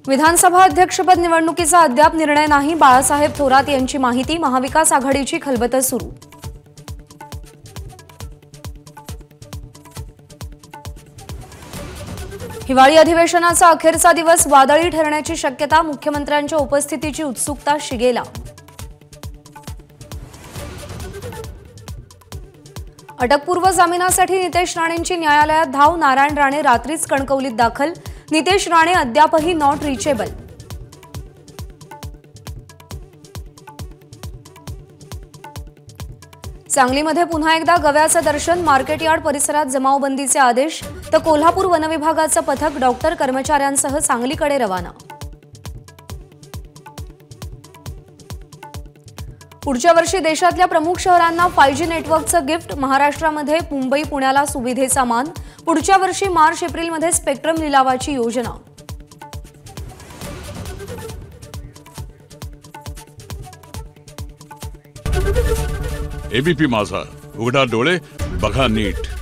विधानसभा अध्यक्षपद निवडणुकीचा अद्याप निर्णय नाही। बाळासाहेब थोरात यांची माहिती। महाविकास आघाडीची खलबत सुरू। हिवाळी अधिवेशनाचा अखेरचा दिवस वादळी ठरण्याची शक्यता। मुख्यमंत्र्यांच्या उपस्थितीची उत्सुकता शिगेला। अटकपूर्व जामिनासाठी नितेश राणेंची न्यायालयात धाव। नारायण राणे रात्रीच कणकवलीत दाखल। नितेश राणे अद्यापही नॉट रिचेबल। सांगलीमध्ये पुन्हा एकदा गव्याचं दर्शन। मार्केट यार्ड परिसरात जमावबंदीचे आदेश। तर कोल्हापूर वनविभागाचं पथक डॉक्टर कर्मचाऱ्यांसह सांगलीकडे रवाना। पुढच्या वर्षी देशातल्या प्रमुख शहरांना 5G नेटवर्कचं गिफ्ट। महाराष्ट्रामध्ये मुंबई पुण्याला सुविधेचा मान। पुढच्या वर्षी मार्च एप्रिलमध्ये स्पेक्ट्रम लिलावाची योजना। एबीपी माझा, उघडा डोळे बघा नीट।